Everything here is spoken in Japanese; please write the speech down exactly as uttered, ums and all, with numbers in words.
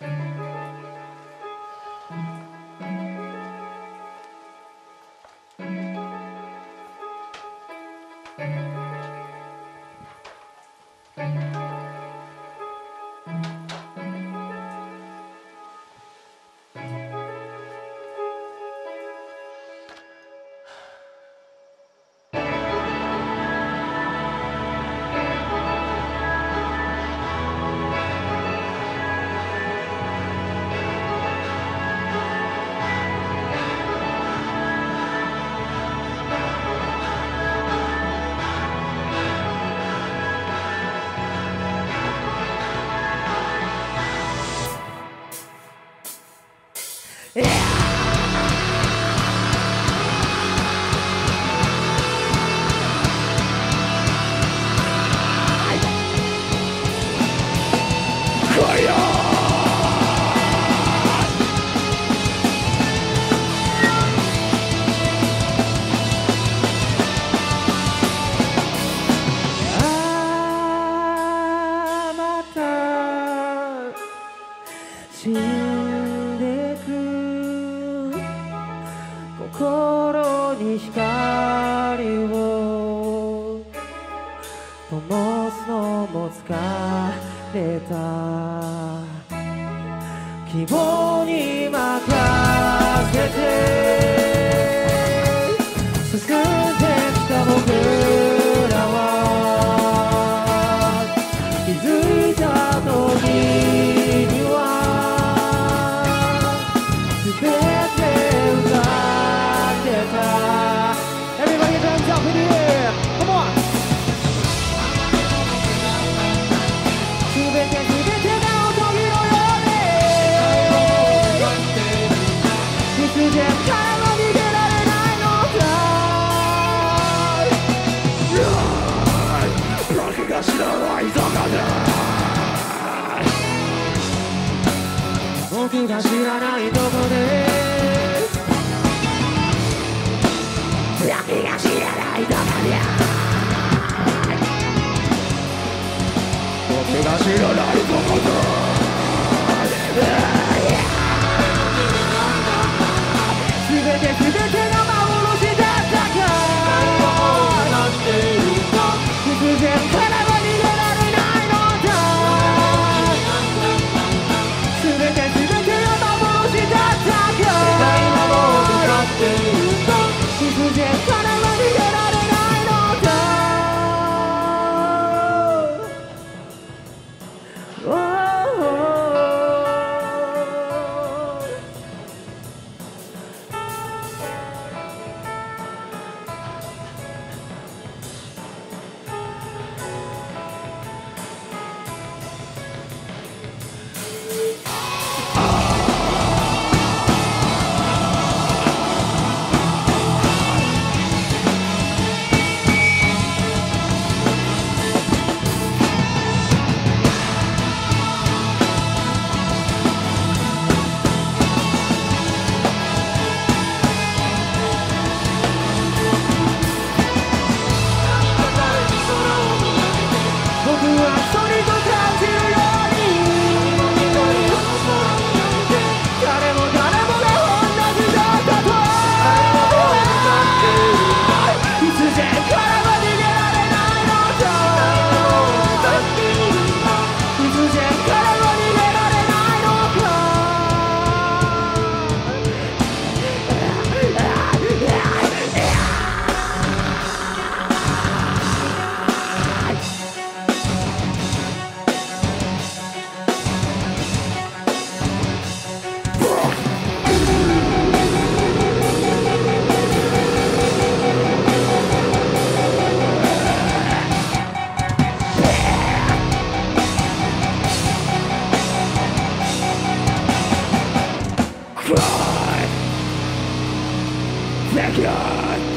死んでく心に光を灯すのも疲れた希望に任せて進んできた僕らは気づいた時には全て歌ってた Everybody hands up in the air Come on 全て全てがおとぎのように必然からは逃げられないのだ僕が知らないとかだ僕が知らないとこで僕が知らないとこで僕が知らないとこで全て全てが幻だったか必然からは逃げられないのだ全て全てが幻だったか必然からは逃げられないのだ Cry. Thank you.